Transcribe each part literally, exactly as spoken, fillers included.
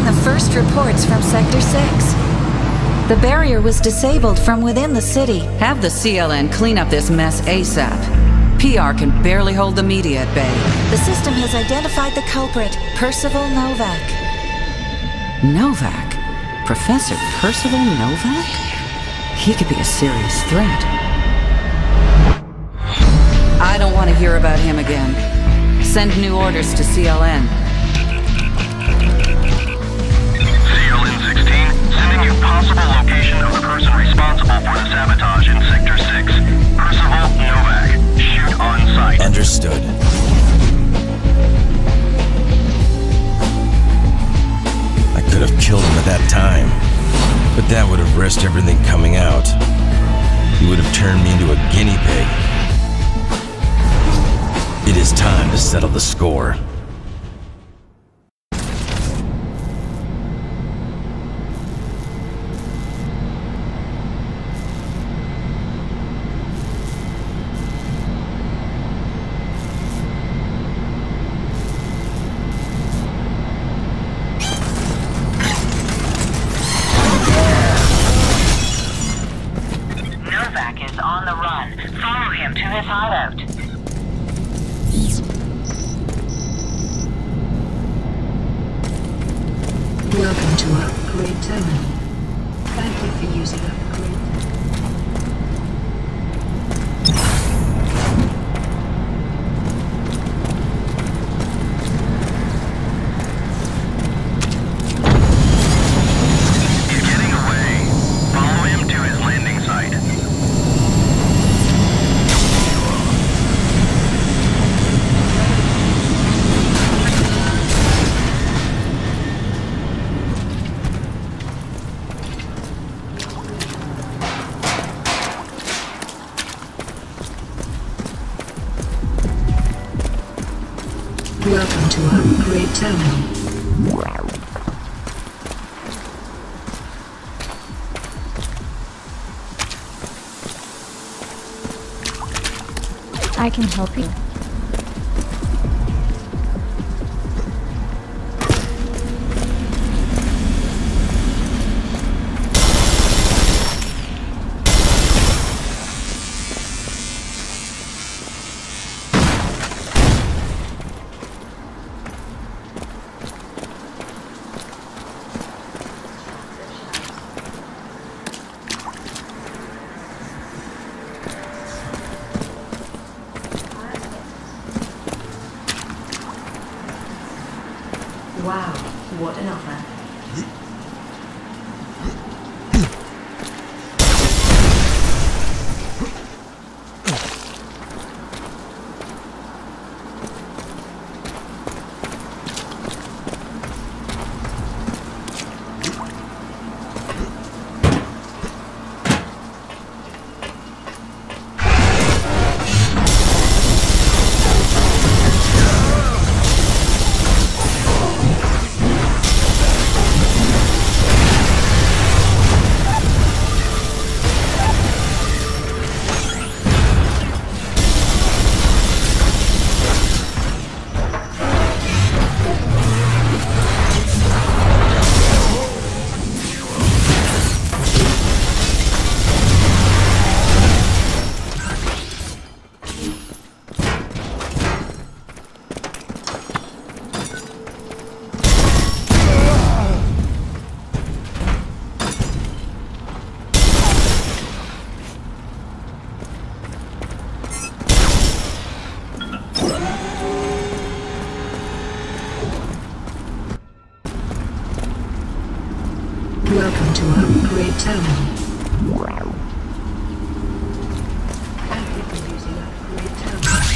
receiving the first reports from Sector six. The barrier was disabled from within the city. Have the C L N clean up this mess ASAP. P R can barely hold the media at bay. The system has identified the culprit, Percival Novak. Novak? Professor Percival Novak? He could be a serious threat. I don't want to hear about him again. Send new orders to C L N. C L N sixteen, sending you possible location of the person responsible for the sabotage in Sector six. Percival Novak. Shoot on sight. Understood. I could have killed him at that time, but that would have risked everything coming out. He would have turned me into a guinea pig. It is time to settle the score. Novak is on the run. Follow him to his hideout. Welcome to Upgrade Terminal. Thank you for using Upgrade. He's getting away. Follow him to his landing site. Welcome to Upgrade Terminal. I can help you. Wow, what an offer. Welcome to Upgrade Terminal. Thank you for using Upgrade Terminal.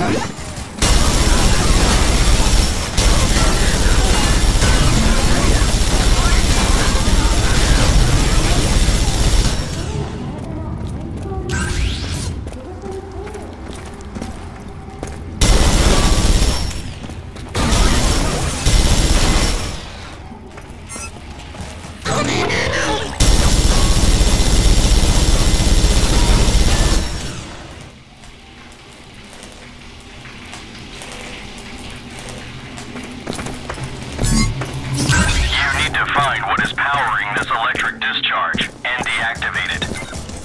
Find what is powering this electric discharge and deactivate it.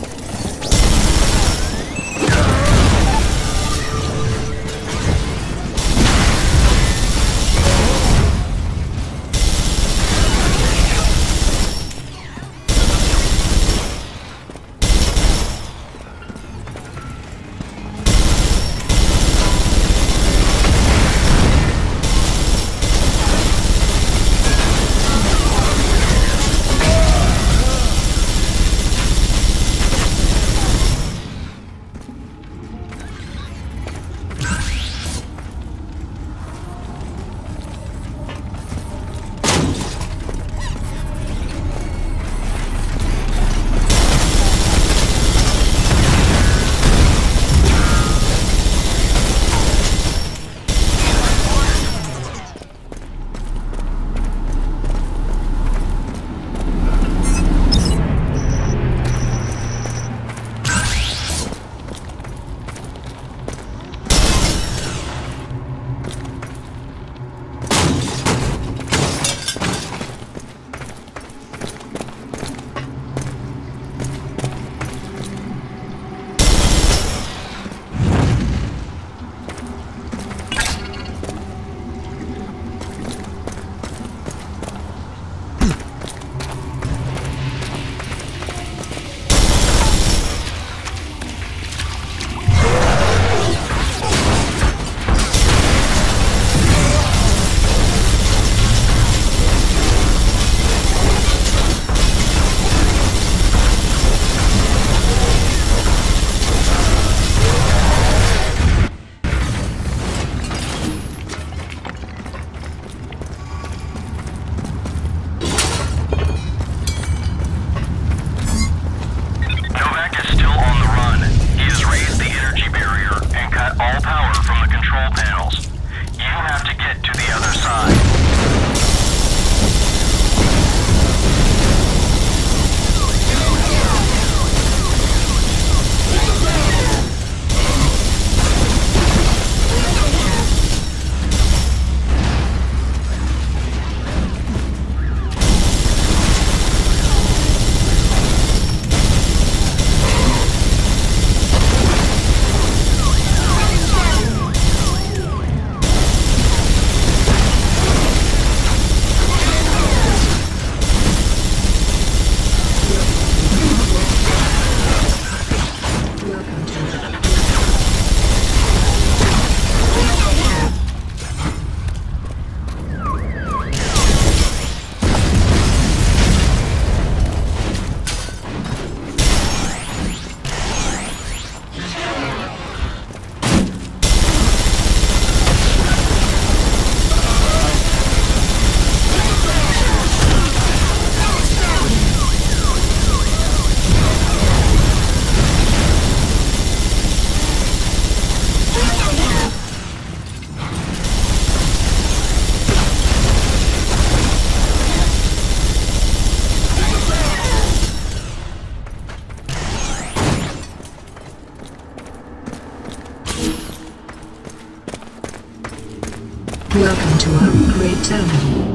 Welcome to our upgrade terminal.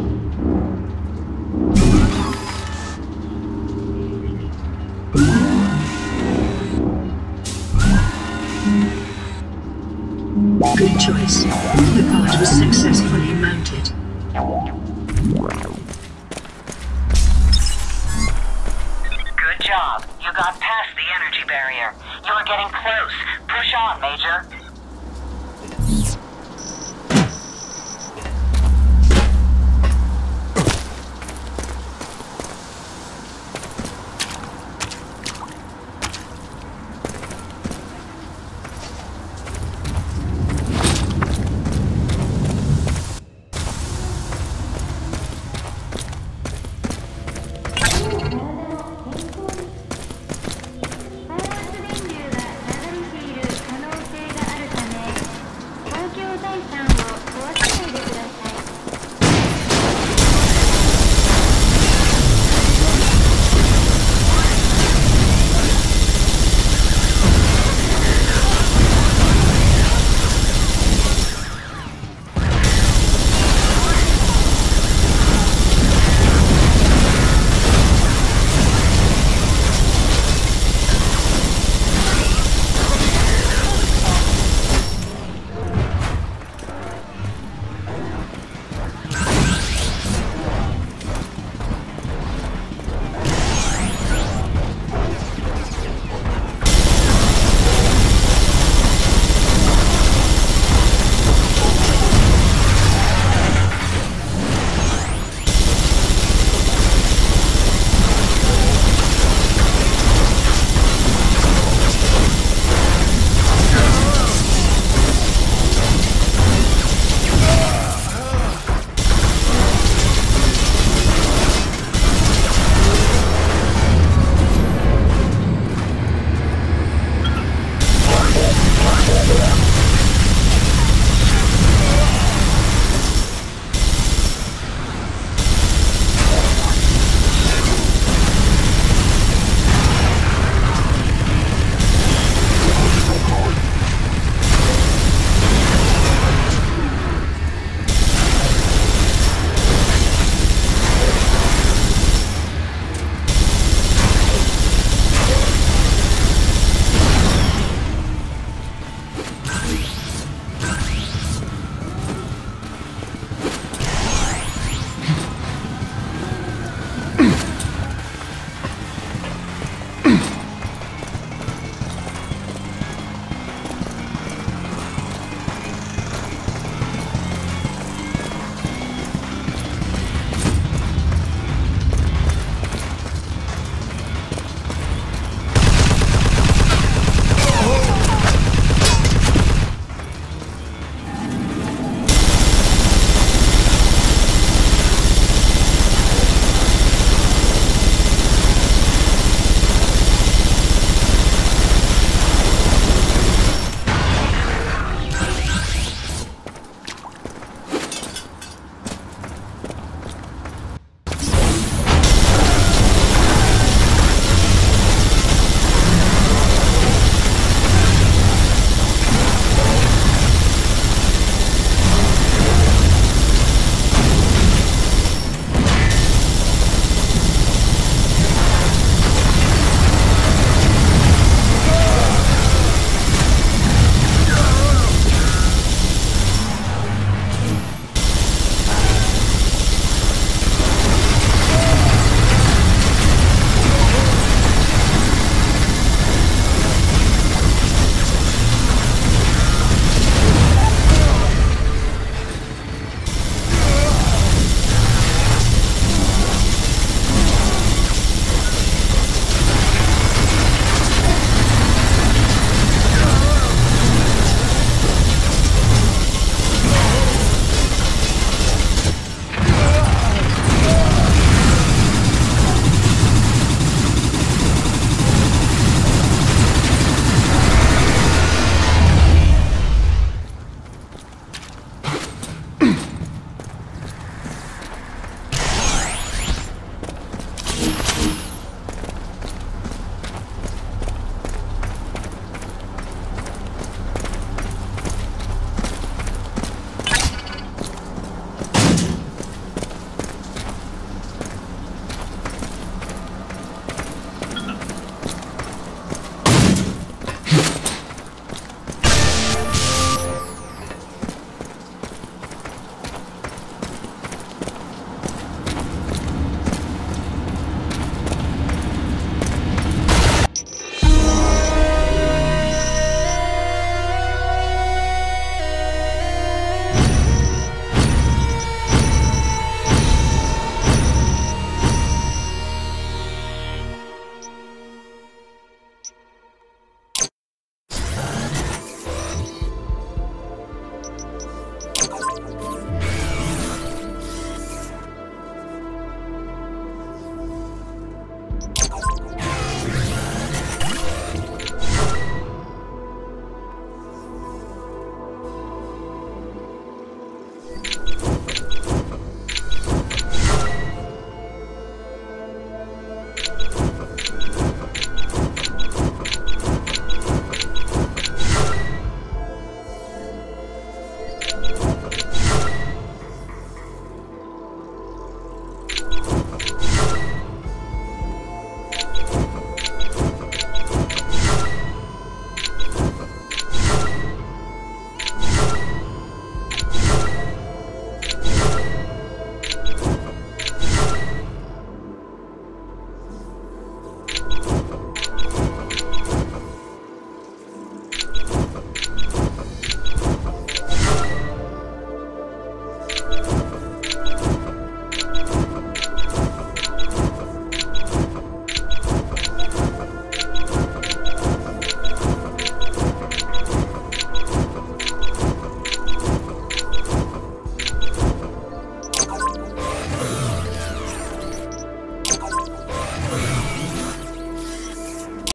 Good choice. The pod was successfully mounted. Good job. You got past the energy barrier. You're getting close. Push on, Major.